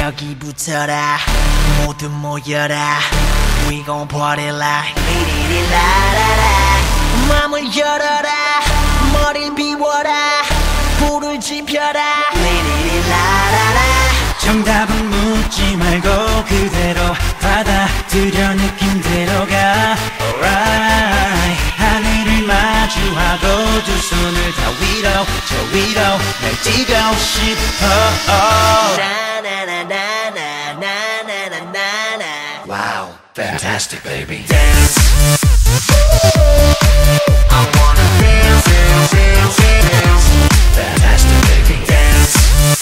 여기 붙어라 모두 모여라 We gon' party like 리리리라라라 맘을 열어라 머리를 비워라 불을 지펴라 리리리라라라 정답은 묻지 말고 그대로 받아들여 느낌대로 가 Alright 하늘을 마주하고 두 손을 다 위로 저 위로 날 뛰고 싶어 Wow, fantastic baby Dance I wanna dance, dance, dance, dance Fantastic baby Dance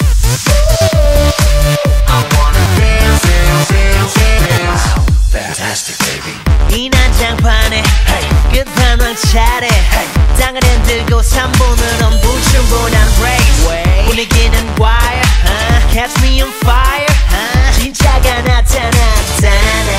I wanna dance, dance, dance, dance Wow, fantastic baby 이 난장판에 끝판왕 차례 땅을 흔들고 3분은 엄부충분한 race 분위기는 wire Catch me on fire 진짜가 나타났다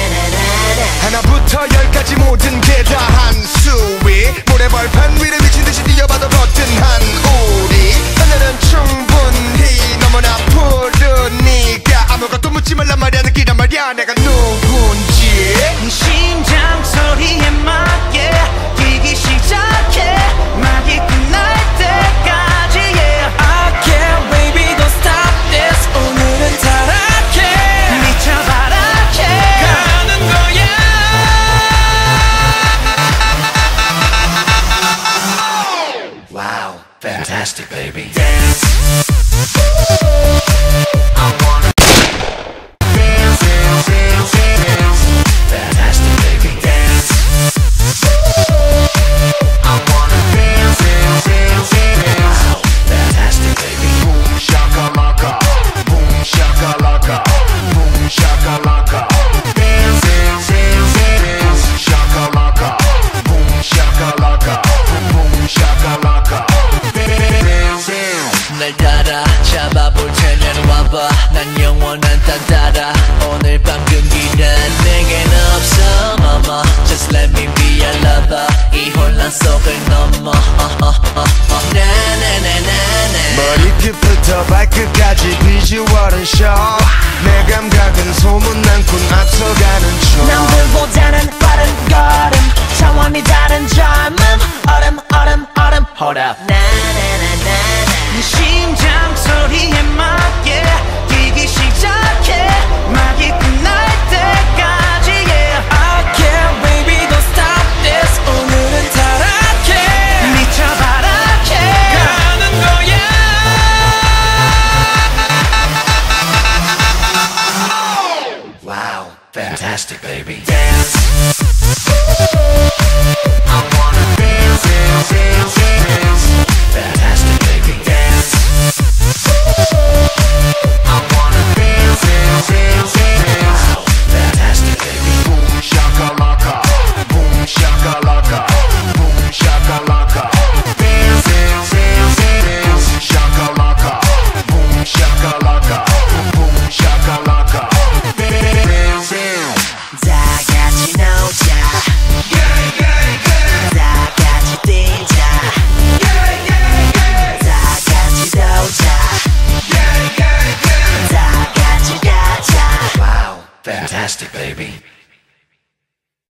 하나부터 열까지 모든 게 다 한수위 모래벌판 위를 미친듯이 뛰어봐도 거뜬한 우리 하늘은 충분히 너무나 푸르니까 아무것도 묻지 말란 말이야 느끼란 말이야 내가 누군지 심장 소리에 맞게 뛰기 시작해 막이 끝날 때까지 yeah. I can't baby don't stop this 오늘은 타락해 미쳐봐라 가는 거야 Wow, fantastic baby Dance I wanna dance, dance, dance, dance Fantastic baby Dance I wanna dance, dance, dance, dance Wow, fantastic baby Boom shakalaka Boom shakalaka Boom shakalaka Dance, dance, dance, dance shakalaka Boom shakalaka Boom shakalaka Dance, dance 날 따라 잡아볼 테면 와봐 난 영원한 딴따라 오늘 밤 금기는 내겐 없어 mama Just let me be your lover 이 혼란 속을 넘어 나나나나나 머리끝부터 발끝까지 비주얼은 쇼 내 감각은 소문난군 앞서가는 중 남들보다는 빠른 걸음 차원이 다른 젊음 얼음 얼음 얼음 Hold up 나나나나나 네 심장 소리에 맞게 뛰기 시작해 막이 끝날 때까지 yeah. I can't baby don't stop this 오늘은 타락해 미쳐봐라 가는 거야 Wow, fantastic baby Dance